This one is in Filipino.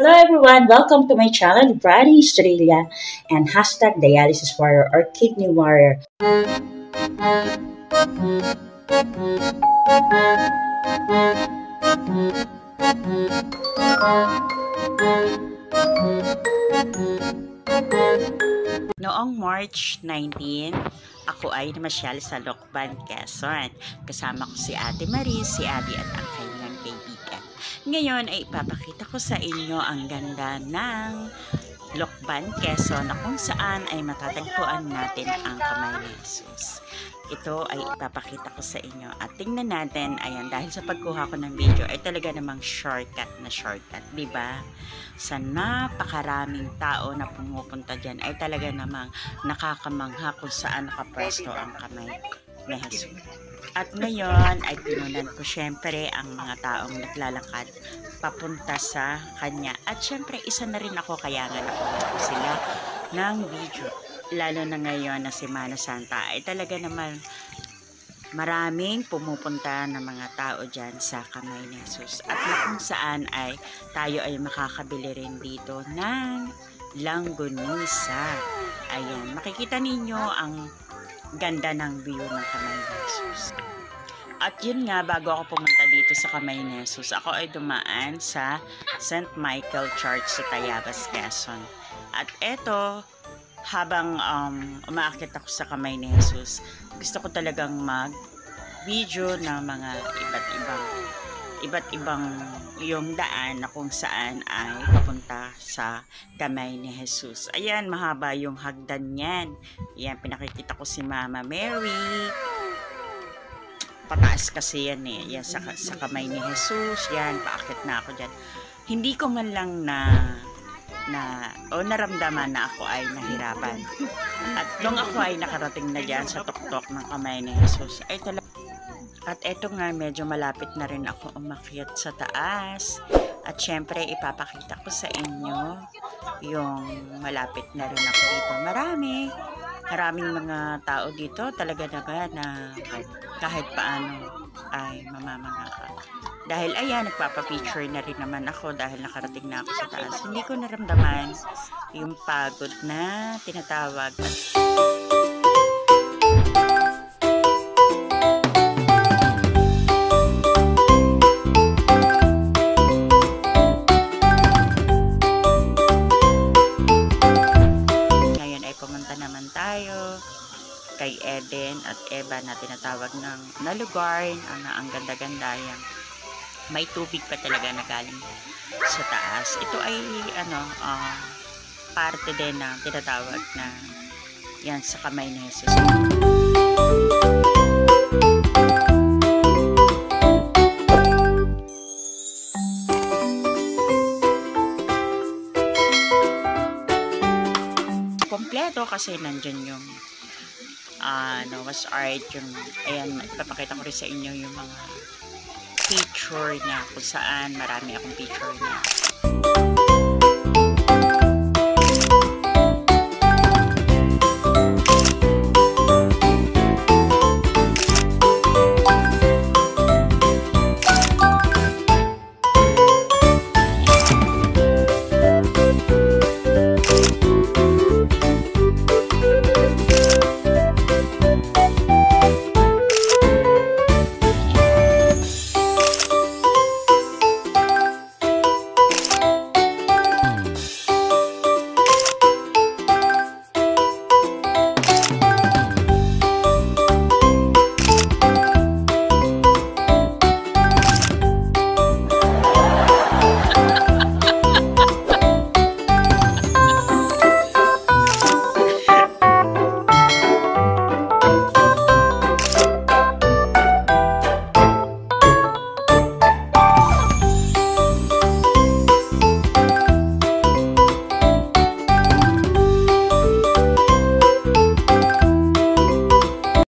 Hello everyone, welcome to my channel, Brady Estrella, and hashtag Dialysis Warrior or Kidney Warrior. Noong March 19, ako ay namasyal sa Lokban, Quezon. Kasama ko si Ate Marie, si Abby at ang kanyang kaibigan. Ngayon ay ipapakita ko sa inyo ang ganda ng Lokban, Quezon na kung saan ay matatagpuan natin ang Kamay ni Jesus. Ito ay ipapakita ko sa inyo at tingnan natin, ayan, dahil sa pagkuha ko ng video ay talaga namang shortcut, diba? Sa napakaraming tao na pumupunta dyan ay talaga namang nakakamangha kung saan nakapwesto ang Kamay ni Jesus. At ngayon ay pinunan ko syempre ang mga taong naglalakad papunta sa kanya. At syempre isa na rin ako, kaya nga nakuha ko sila ng video. Lalo na ngayon na Semana Santa ay talaga naman maraming pumupunta ng mga tao dyan sa Kamay ni Jesus. At kung saan ay tayo ay makakabili rin dito ng langgonisa. Ayan, makikita ninyo ang ganda ng view ng Kamay ni Jesus. At yun nga, bago ako pumunta dito sa Kamay ni Jesus, ako ay dumaan sa St. Michael Church sa Tayabas, Quezon. At eto, habang umaakit ako sa Kamay ni Jesus, gusto ko talagang mag-video ng mga iba't ibang yung daan na kung saan ay papunta sa Kamay ni Jesus. Ayan, mahaba yung hagdan yan. Ayan, pinakikita ko si Mama Mary. Pataas kasi yan eh. Yan, sa Kamay ni Jesus. Yan, paakit na ako dyan. Hindi ko man lang naramdaman na ako ay nahirapan. At nung ako ay nakarating na dyan sa tuktok ng Kamay ni Jesus, ay talaga. At eto nga, medyo malapit na rin ako umakyat sa taas. At syempre, ipapakita ko sa inyo yung malapit na rin ako dito. Maraming mga tao dito. Talaga naman na kahit paano ay mamamanga ka. Dahil ayan, nagpapapicture na rin naman ako dahil nakarating na ako sa taas. Hindi ko naramdaman yung pagod na tinatawag. Ngayon ay pumunta naman tayo kay Eden at Eva na tinatawag na lugar na ang ganda-ganda yan. May tubig pa talaga na galing sa taas. Ito ay parte din na tinatawag na yan sa Kamay ni Jesus. Kompleto kasi nandyan yung was art yung, ayan, ipapakita ko rin sa inyo yung mga picture niya, kung saan marami akong picture niya.